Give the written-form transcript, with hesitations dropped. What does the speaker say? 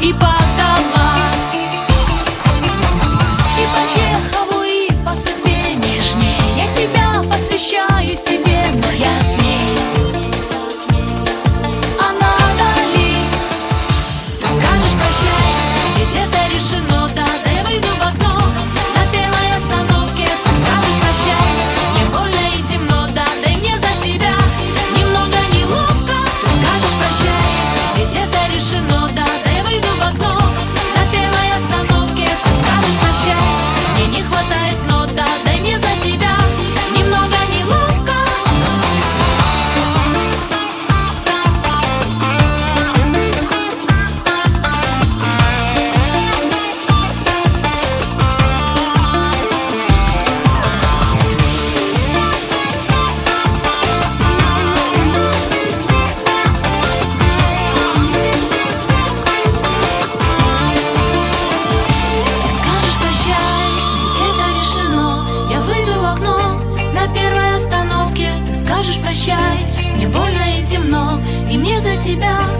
и подала. И по Чехову, и по судьбе нежней я тебя посвящаю себе, но я с ней. А надо ли? Ты скажешь прощай, ведь это решено, да, да я выйду в окно на первой остановке. Ты скажешь прощай, мне больно и темно, да, да и мне за тебя немного неловко. Ты скажешь прощай, ведь это решено, да, да я выйду в окно на первой остановке. Ты скажешь прощай, мне не хватает нот, да, да и мне за тебя немного неловко. Ты скажешь прощай, ведь это решено, я выйду в окно на первой остановке. Ты скажешь прощай, мне больно и темно, и мне за тебя